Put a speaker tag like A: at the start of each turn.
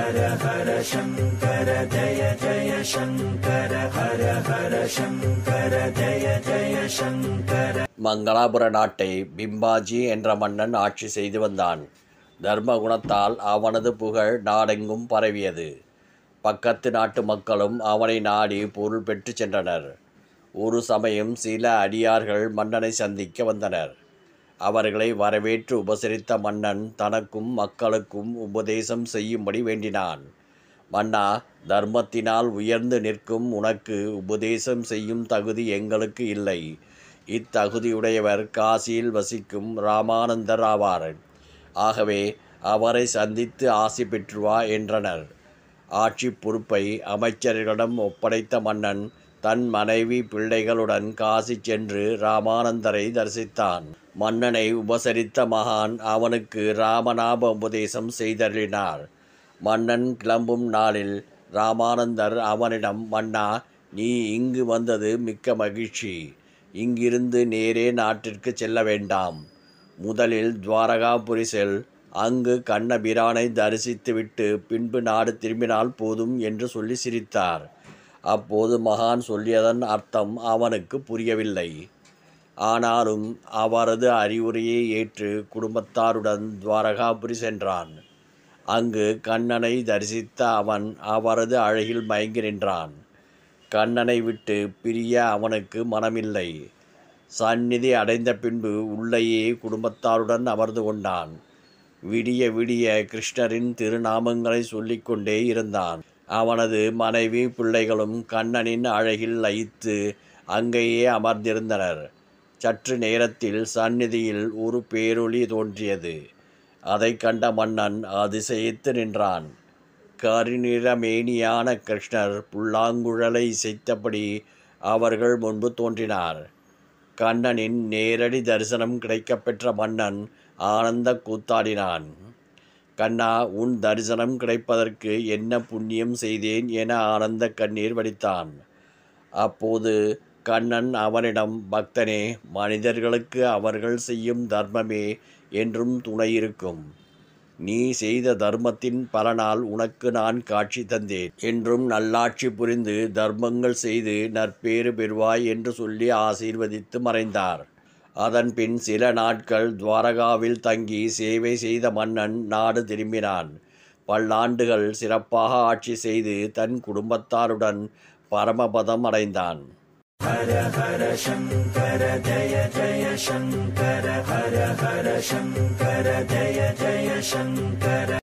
A: ஹர ஹர சங்கர ஜய ஜய சங்கர ஹர ஹர சங்கர ஜய ஜய சங்கர.
B: மங்களாபுர நாட்டை பிம்பாஜி என்ற மன்னன் ஆட்சி செய்து வந்தான். தர்ம குணத்தால் அவனது புகழ் நாடெங்கும் பரவியது. பக்கத்து நாட்டு மக்களும் அவனை நாடி பொருள் பெற்று சென்றனர். ஒரு சமயம் சில அடியார்கள் மன்னனை சந்திக்க வந்தனர். அவர்களை வரவேற்று உபசரித்த மன்னன் தனக்கும் மக்களுக்கும் உபதேசம் செய்யும்படி வேண்டினான். மன்னா, தர்மத்தினால் உயர்ந்து நிற்கும் உனக்கு உபதேசம் செய்யும் தகுதி எங்களுக்கு இல்லை. இத்தகுதியுடையவர் காசியில் வசிக்கும் ராமானந்தர் ஆவார். ஆகவே அவரை சந்தித்து ஆசி பெற்றுவா என்றனர். ஆட்சி பொறுப்பை அமைச்சர்களிடம் ஒப்படைத்த மன்னன் தன் மனைவி பிள்ளைகளுடன் காசி சென்று ராமானந்தரை தரிசித்தான். மன்னனை உபசரித்த மகான் அவனுக்கு ராமநாம உபதேசம் செய்தருளினார். மன்னன் கிளம்பும் நாளில் ராமானந்தர் அவனிடம், மன்னா, நீ இங்கு வந்தது மிக்க மகிழ்ச்சி. இங்கிருந்து நேரே நாட்டிற்கு செல்ல வேண்டாம். முதலில் துவாரகாபுரி செல். அங்கு கண்ணபிரானை தரிசித்துவிட்டு பின்பு நாடு திரும்பினால் போதும் என்று சொல்லி சிரித்தார். அப்போது மகான் சொல்லியதன் அர்த்தம் அவனுக்கு புரியவில்லை. ஆனாலும் அவரது அறிவுரையை ஏற்று குடும்பத்தாருடன் துவாரகாபுரி சென்றான். அங்கு கண்ணனை தரிசித்த அவன் அவரது அழகில் மயங்கி நின்றான். கண்ணனை விட்டு பிரிய அவனுக்கு மனமில்லை. சந்நிதி அடைந்த பின்பு உள்ளேயே குடும்பத்தாருடன் அமர்ந்து கொண்டான். விடிய விடிய கிருஷ்ணரின் திருநாமங்களை சொல்லிக்கொண்டே இருந்தான். அவனது மனைவி பிள்ளைகளும் கண்ணனின் அழகில் லயித்து அங்கேயே அமர்ந்திருந்தனர். சற்று நேரத்தில் சந்நிதியில் ஒரு பேரொளி தோன்றியது. அதை கண்ட மன்னன் அதிசயித்து நின்றான். கருநிறமேனியான கிருஷ்ணர் புல்லாங்குழலை இசைத்தபடி அவர்கள் முன்பு தோன்றினார். கண்ணனின் நேரடி தரிசனம் கிடைக்கப்பெற்ற மன்னன் ஆனந்த கூத்தாடினான். கண்ணா, உன் தரிசனம் கிடைப்பதற்கு என்ன புண்ணியம் செய்தேன் என ஆனந்த கண்ணீர் வடித்தான். அப்போது கண்ணன் அவனிடம், பக்தனே, மனிதர்களுக்கு அவர்கள் செய்யும் தர்மமே என்றும் துணை இருக்கும். நீ செய்த தர்மத்தின் பலனால் உனக்கு நான் காட்சி தந்தேன் என்றும் நல்லாட்சி புரிந்து தர்மங்கள் செய்து நற்பேறு பெறுவாய் என்று சொல்லி ஆசீர்வதித்து மறைந்தார். அதன்பின் சில நாட்கள் துவாரகாவில் தங்கி சேவை செய்த மன்னன் நாடு திரும்பினான். பல்லாண்டுகள் சிறப்பாக ஆட்சி செய்து தன் குடும்பத்தாருடன் பரமபதம் அடைந்தான்.
A: ஹர ஹர சங்கர ஜய ஜய சங்கர ஹர ஹர சங்கர ஜய ஜய சங்கர.